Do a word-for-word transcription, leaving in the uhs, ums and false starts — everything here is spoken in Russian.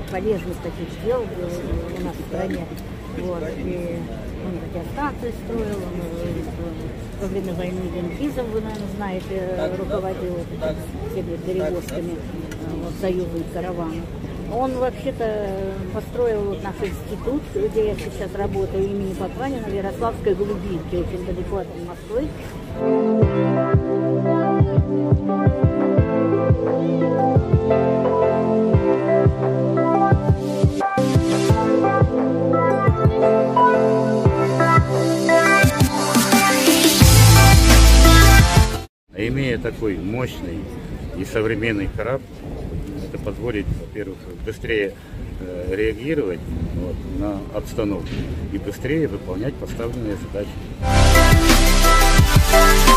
полезных таких дел у нас в стране. Вот. И он радиостанции строил, он во время войны Ленгизом, вы, наверное, знаете, руководил всеми перевозками вот, Союза и каравана. Он вообще-то построил вот наш институт, где я сейчас работаю, имени Папанина, в Ярославской глубинке, очень далеко от Москвы. Имея такой мощный и современный корабль, это позволит, во-первых, быстрее э, реагировать вот, на обстановку и быстрее выполнять поставленные задачи.